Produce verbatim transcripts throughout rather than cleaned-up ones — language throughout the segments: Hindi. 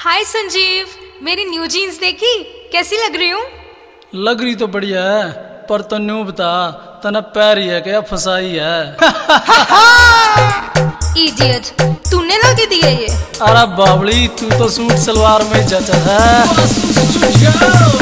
हाय संजीव, मेरी न्यू जीन्स देखी? कैसी लग रही हूँ? लग रही तो बढ़िया है, पर तन्नू बता तना पैर ही है क्या फसाई है? इडियट, तूने ला के दिया ये? अरे बावली, तू तो सूट सलवार में जचा है।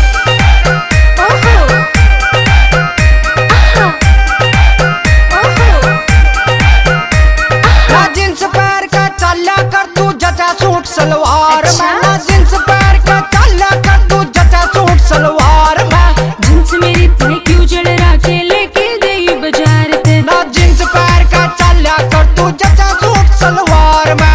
जींस पैर का चला कर तू जचा सूट सलवार में, जींस पैर का चला कर तू जचा सूट सलवार में। जींस मेरी तने क्यों जड़ राके लेके गई बाजार ते ना जींस पैर का चला कर तू जचा सूट सलवार में।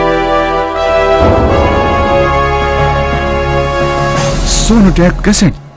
सोनोटेक कैसेट।